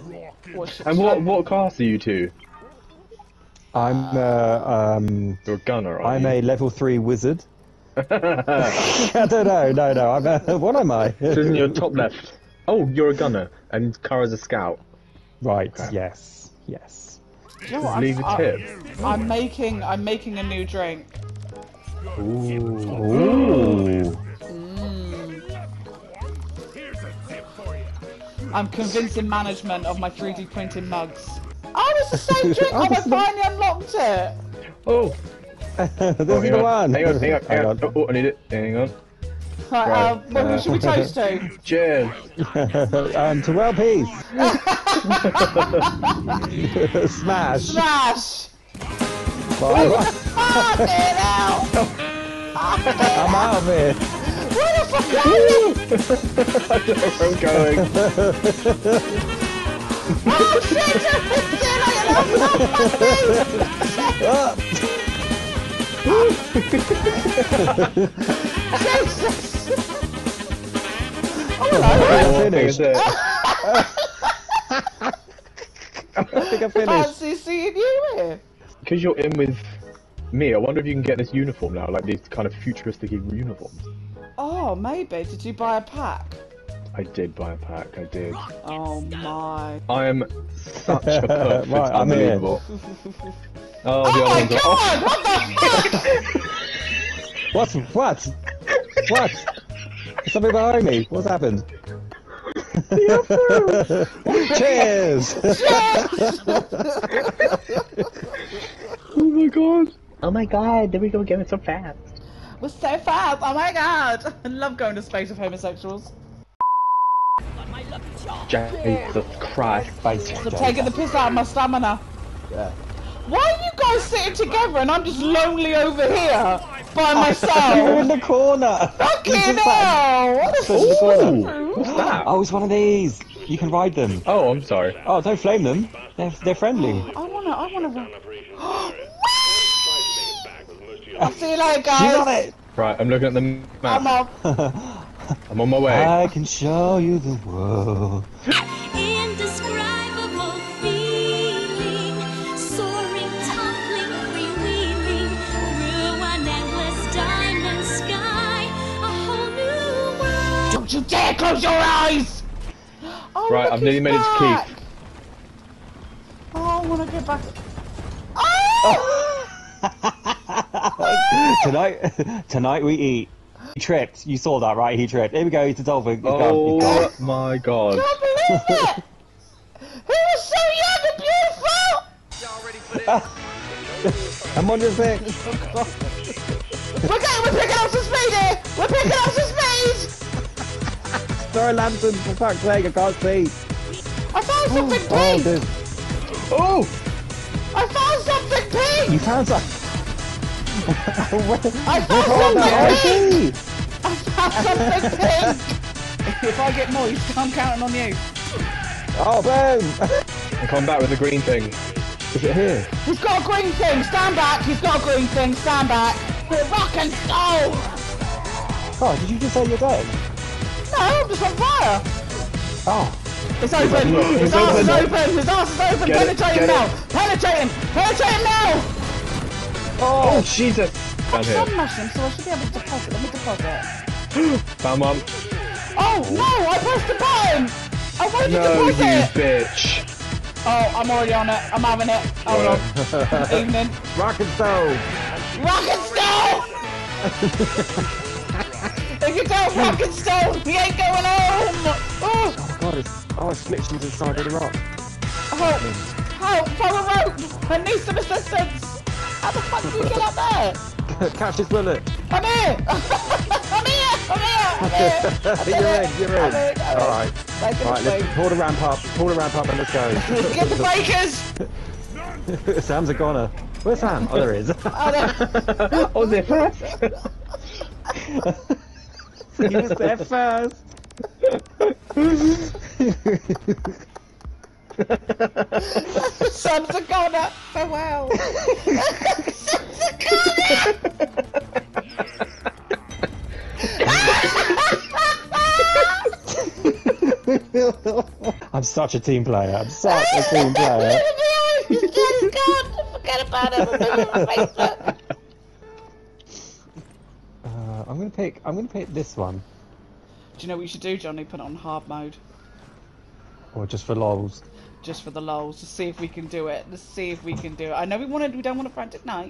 And what class are you two? I'm You're a gunner, aren't I'm you? a level 3 wizard. I don't know, no, I'm what am I? This isn't your top left. Oh, you're a gunner, and Kara's a scout. Right, Okay. yes. You know what, Leave a tip. I'm making a new drink. Ooh. I'm convincing management of my 3D printing mugs. Oh, it's the same drink! Oh, I finally unlocked it! Oh! This is the one! Hang on. Oh, I need it. Hang on. Right, who should we toast to? Cheers! To world peace! Smash! Smash! Bye. Get out! I'm out of here! Where the fuck are you? I don't know where I'm going. Oh shit! Jesus! Oh, hello! Finished. I think I finished. Fancy seeing you here. Because you're in with me, I wonder if you can get this uniform now, like these kind of futuristic uniforms. Oh, maybe. Did you buy a pack? I did buy a pack, I did. Oh my. I am such a perfect, Right, I'm here. unbelievable. Oh, the Oh other my ones are god! What the fuck? What? What? There's something behind me. What's happened? Cheers! Oh my god! Oh my god, there we go again, it's so fast. We're so fast! Oh my god! I love going to space with homosexuals. Jesus Christ. They're taking the piss out of my stamina. Yeah. Why are you guys sitting together and I'm just lonely over here by You're myself? in the corner! Fucking hell! What the In the corner. What's that? Oh, it's one of these! You can ride them. Oh, I'm sorry. Oh, don't flame them. They're friendly. I wanna I'll see you later, guys. You got it! Right, I'm looking at the I'm map. off. I'm on my way. I can show you the world. Indescribable feeling, soaring, tumbling, freewheeling through an endless diamond sky, a whole new world. Don't you dare close your eyes! Oh, Right, look, I've nearly he's made it to back. Keith. Oh, I wanna get back. Oh! Tonight we eat. He tripped. You saw that, right? He tripped. Here we go. He's a dolphin. He's gone. Oh He's gone. my god. I can't believe it! He was so young and beautiful! I'm on your thing. We're picking up some speed here! We're picking up some speed! Throw a lantern, for fuck's sake, I can't see. I found something Oh, pink! dude. Oh! I found something pink! You found something. I found something pink! I found something pink! If I get moist, I'm counting on you. Oh, boom! I'm coming back with the green thing. Is it here? He's got a green thing, stand back! He's got a green thing, stand back! We're rock and roll! Oh, did you just say you're dead? No, I'm just on fire! Oh. It's open! His arse is open! His arse is open! Penetrate him now! Penetrate him! Penetrate him now! Oh, Jesus! Down here. Sun mushroom, so I should be able to deposit. Let me deposit. Found one. Oh no! I pressed the button! I wanted to No, you deposit! bitch. Oh, I'm already on it. I'm having it. Hold on. Evening. Rock and stove! Rocket stone! If you don't rocket stone, we ain't going home! Oh! Oh god, it's glitched into the side of the rock. Help! Help! Follow a rope! I need some assistance! How the fuck do you get up there? Catch this bullet! I'm here! I'm here! I'm here! I'm here! You're in. Alright. Right, Right, let's pull the ramp up and let's go. Get the breakers! Sam's a goner. Where's Sam? Oh, there he is. Oh, they're first. He was there first. Sam's a goner! Farewell! Sam's a goner! I'm such a team player. I'm such a team player. Forget about it. I'm gonna pick this one, Do you know what you should do, Johnny? Put it on hard mode. or just for lols. Just for the lols, to see if we can do it. Let's see if we can do it. I know we don't want a frantic night,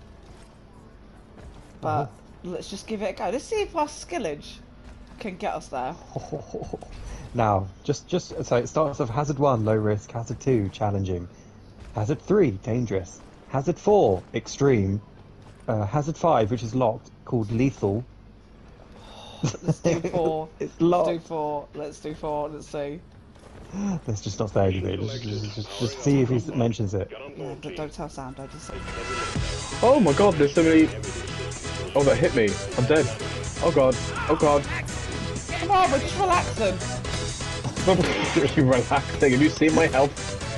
but let's just give it a go. Let's see if our skillage can get us there. Now, just so it starts off hazard 1, low risk. Hazard 2, challenging. Hazard 3, dangerous. Hazard 4, extreme. Hazard 5, which is locked, called lethal. Let's do 4. It's Let's locked. do 4. Let's do 4. Let's see. Let's just not say anything. Just see if he mentions it. Yeah, but don't tell Sam. Don't just say. Oh my god, there's so many. Oh, that hit me. I'm dead. Oh god. Oh god. Come on, we're just relaxing. You're relaxing. Have you seen my health?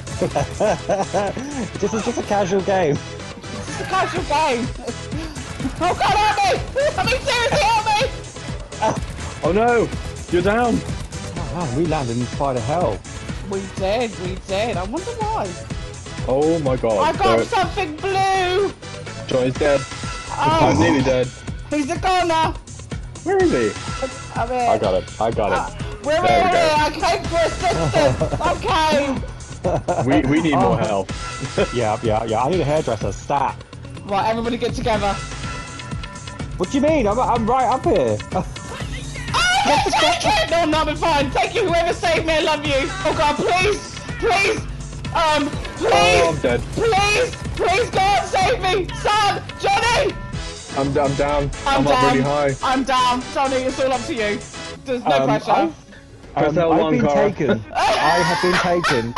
This is just a casual game. It's a casual game. Oh god, help me! I mean, seriously, help me! Oh no! You're down! Oh, man, we landed in spider hell. We did. I wonder why. Oh my god. I got something blue! Johnny's dead. Oh, I'm nearly dead. he's a goner! Where is he? I'm here. I got it. We're all There we go. here. I came for assistance. Okay. We need more health. Yeah. I need a hairdresser. Stat. Right, everybody get together. What do you mean? I'm right up here. Oh, take it! No, no, I'm fine. Thank you, whoever saved me. I love you. Oh God, please, please, Oh, please, I'm dead. please, God, save me, son, Johnny. I'm down. I'm down. up really high. I'm down, Johnny. It's all up to you. There's no pressure. Press L1, I've been Cara. taken. I have been taken.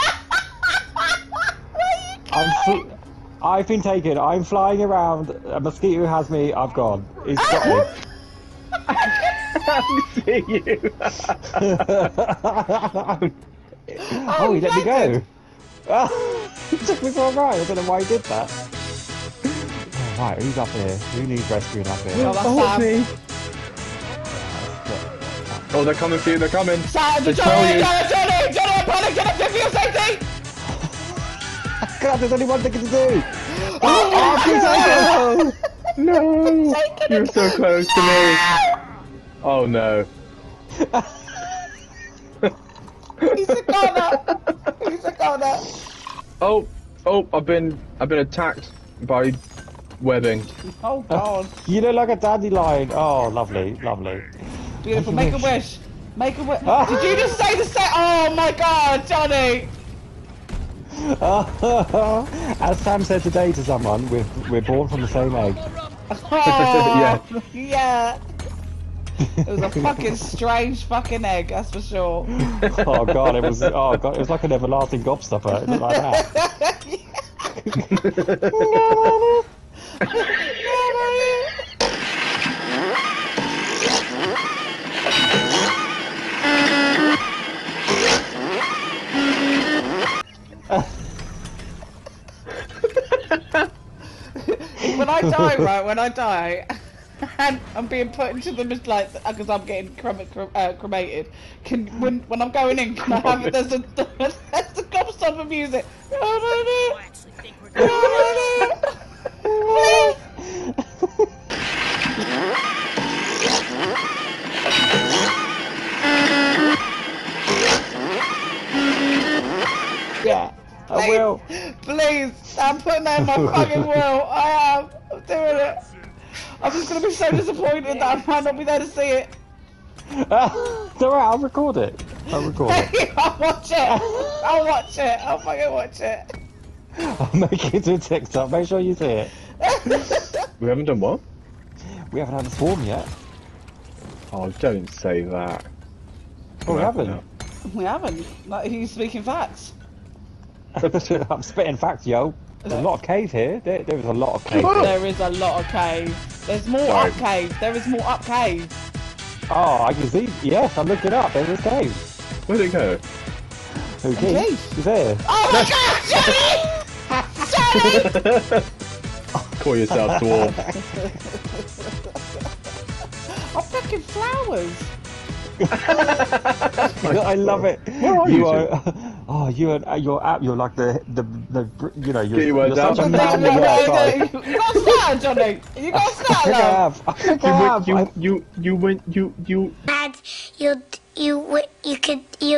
I've been taken. I'm flying around. A mosquito has me. I've gone. He's got me. I see you. Oh, he let me go. He took me for a ride. I don't know why he did that. Oh, right, who's up here? Who needs rescuing up here? Oh, that's Oh, Sam. me. Oh, they're coming for you. They're coming. Sam, They Johnny, tell Johnny, panic, get up there for your safety. God, there's only one thing to do. Oh, no! You're so close to me. Oh no. He's a goner. He's a goner. Oh, I've been attacked by webbing. Oh God. You look like a dandelion. Oh, lovely. Beautiful. Make a wish. Make a wish. Did you just say the same? Oh my God, Johnny. As Sam said today to someone, we're born from the same egg. Oh, yeah. It was a fucking strange fucking egg, that's for sure. Oh God, it was like an everlasting gobstopper. It looked like that. When I die, right, and I'm being put into the like because I'm getting cremated. When I'm going in, can I have there's a gobstopper music? Yeah, I will. Please, I'm putting that in my fucking will. I am. I'm doing it. I'm just gonna be so disappointed that I might not be there to see it. It's alright, I'll record it. I'll watch it. I'll watch it. I'll fucking watch it. I'll make it to a TikTok. Make sure you see it. We haven't done what? We haven't had a swarm yet. Oh, don't say that. Oh, we haven't. We haven't. Like, he's speaking facts. I'm spitting facts, yo. There's a lot of cave here. There is a lot of cave. There is a lot of cave. There's more Sorry. up cave. There is more up cave. Oh, I can see. Yes, I'm looking up. There's a cave. Where'd it go? Who cave? He's there. Oh my God, Johnny! Johnny! Call yourself dwarf. Oh, fucking flowers. I love it. Where are you two? Oh, you're like the you know Get your you're words out. such a man. You Yeah, got a starter, Johnny. You got a I think I starter. have. I think I have. Dad, you could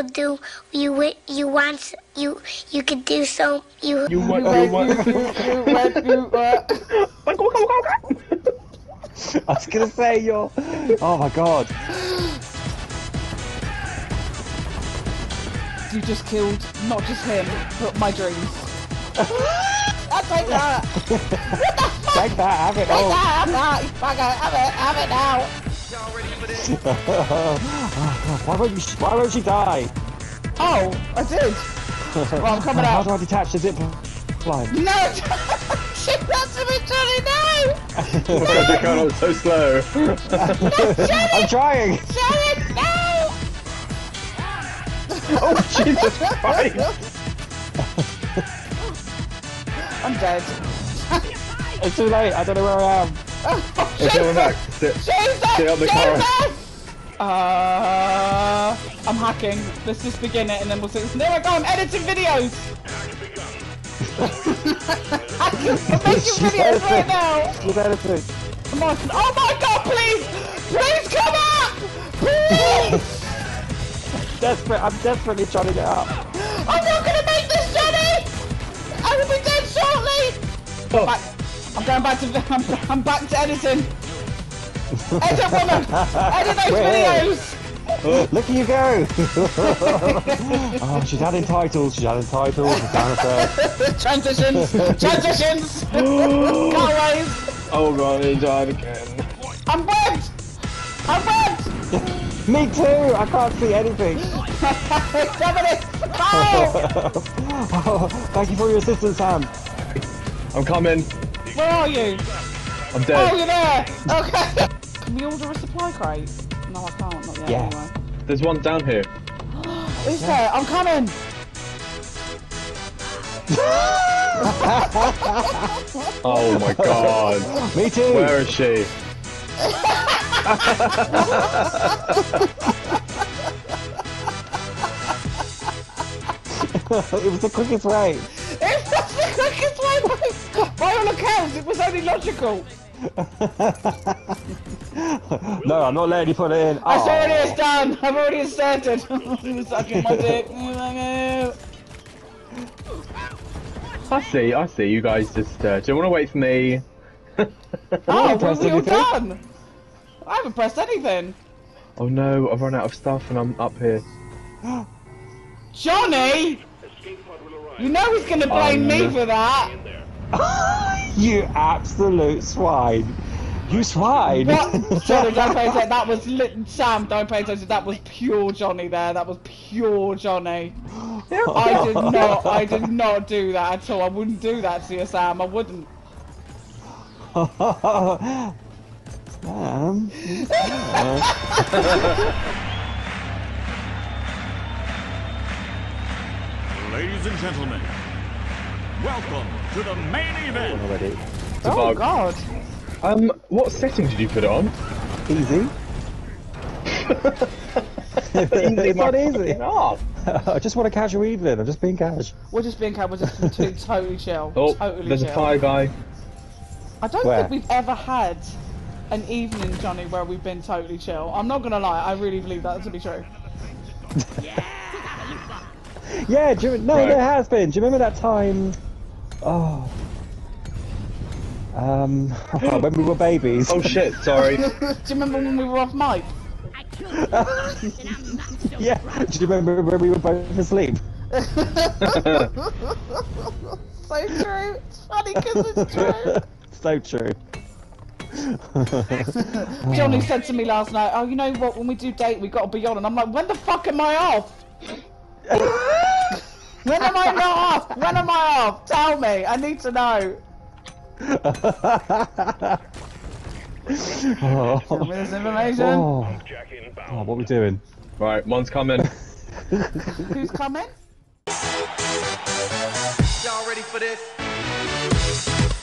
do so you I was gonna say you're. Oh my god. You just killed not just him, but my dreams. I'll take that. Take that. Have it all. Have that, you fucker. Have it now. Why won't she die? Oh, I did. Well, I'm coming How out. do I detach the zip line? No! She wants to be Johnny, no! Oh my god, you can't, so slow. I'm trying. Johnny, no! Oh, Jesus Christ. I'm dead. It's too late. I don't know where I am. It's coming back. Sit up the car. I'm hacking. Let's just begin it and then we'll see. There I go, I'm editing videos! I'm making videos right now! She's editing. Come on. Oh my god, please! Please come up! Please! I'm desperately trying to get up. I'm not gonna make this, Johnny! I will be dead shortly! Oh. I'm going back to I'm back to editing. Edit woman! Edit those videos! Look at you go! Oh, she's adding titles. She's adding titles. It's down a third. Transitions! Transitions! Cutaways! Oh god, he died again. I'm webbed! I'm webbed! Me too! I can't see anything. Dominic! Oh! Oh, thank you for your assistance, Sam. I'm coming. Where are you? I'm Oh, dead. you're there! Okay. Can we order a supply crate? No, I can't. Not yet, Yeah. anyway. There's one down here. Is there? I'm coming! Oh my god. Me too. Where is she? It was the quickest way. It was the quickest way! By all accounts, it was only logical. No, I'm not letting you put it in. I saw it, it's done! I've already inserted! He was sucking my dick. I see. You guys just, do you want to wait for me? Oh, pressed we're all anything? done! I haven't pressed anything. Oh no, I've run out of stuff and I'm up here. Johnny! You know he's gonna blame me for that! You absolute swine. You swine. What? Johnny, don't pay attention. That was Sam, don't pay attention. That was pure Johnny there. That was pure Johnny. I did not do that at all. I wouldn't do that to you, Sam. I wouldn't. Sam. Ladies and gentlemen, welcome to the main event. Already. Oh, bug. God. What setting did you put it on? Easy. It's not easy. I just want a casual evening. I'm just being cash. We're just being we're just being totally chill. Oh, totally there's chill. a fire guy. I don't Where? think we've ever had an evening, Johnny, where we've been totally chill. I'm not gonna lie, I really believe that to be true. Yeah, no, Right. there has been. Do you remember that time? Oh. When we were babies. Oh shit, sorry. Do you remember when we were off mic? Yeah. Do you remember when we were both asleep? So true. It's funny because it's true. So true. Johnny said to me last night, oh, you know what, when we do date, we got to be on. And I'm like, when the fuck am I off? When am I not off? When am I off? Tell me. I need to know. Oh. Give me this information. Oh, what are we doing? Right, one's coming. Who's coming? Y'all ready for this?